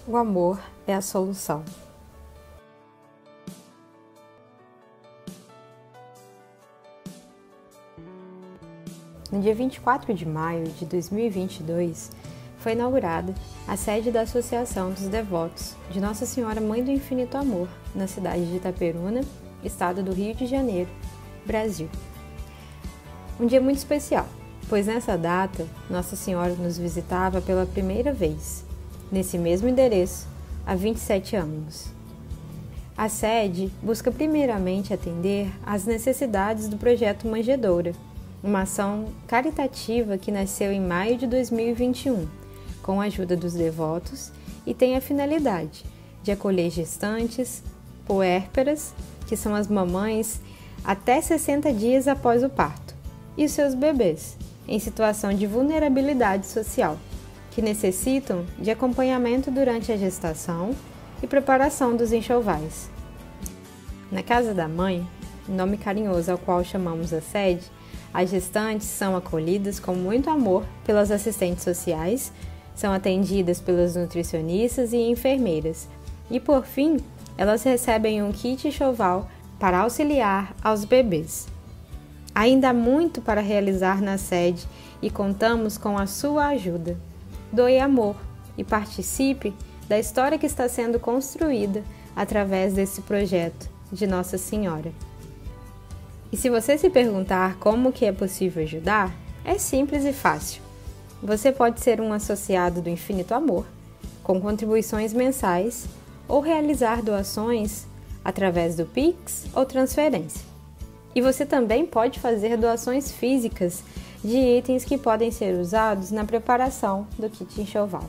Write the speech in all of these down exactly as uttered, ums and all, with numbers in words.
O amor é a solução. No dia vinte e quatro de maio de dois mil e vinte e dois, foi inaugurada a sede da Associação dos Devotos de Nossa Senhora Mãe do Infinito Amor, na cidade de Itaperuna, estado do Rio de Janeiro, Brasil. Um dia muito especial, pois nessa data, Nossa Senhora nos visitava pela primeira vez, nesse mesmo endereço, há vinte e sete anos. A sede busca primeiramente atender às necessidades do projeto Manjedoura, uma ação caritativa que nasceu em maio de dois mil e vinte e um, com a ajuda dos devotos, e tem a finalidade de acolher gestantes, puérperas, que são as mamães até sessenta dias após o parto, e os seus bebês, em situação de vulnerabilidade social, que necessitam de acompanhamento durante a gestação e preparação dos enxovais. Na Casa da Mãe, nome carinhoso ao qual chamamos a sede, as gestantes são acolhidas com muito amor pelas assistentes sociais, são atendidas pelas nutricionistas e enfermeiras, e por fim, elas recebem um kit enxoval para auxiliar aos bebês. Ainda há muito para realizar na sede e contamos com a sua ajuda. Doe amor e participe da história que está sendo construída através desse projeto de Nossa Senhora. E se você se perguntar como que é possível ajudar, é simples e fácil. Você pode ser um associado do Infinito Amor, com contribuições mensais, ou realizar doações através do Pix ou transferência. E você também pode fazer doações físicas de itens que podem ser usados na preparação do kit enxoval.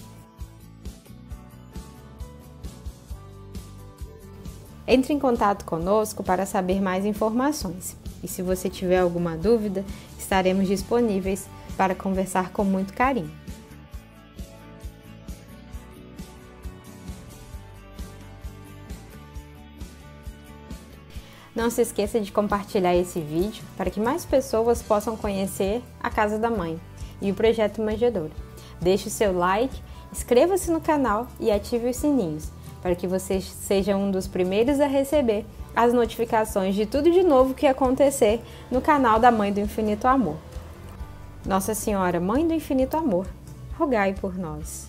Entre em contato conosco para saber mais informações. E se você tiver alguma dúvida, estaremos disponíveis para conversar com muito carinho. Não se esqueça de compartilhar esse vídeo para que mais pessoas possam conhecer a Casa da Mãe e o Projeto Manjedoura. Deixe o seu like, inscreva-se no canal e ative os sininhos para que você seja um dos primeiros a receber as notificações de tudo de novo que acontecer no canal da Mãe do Infinito Amor. Nossa Senhora Mãe do Infinito Amor, rogai por nós.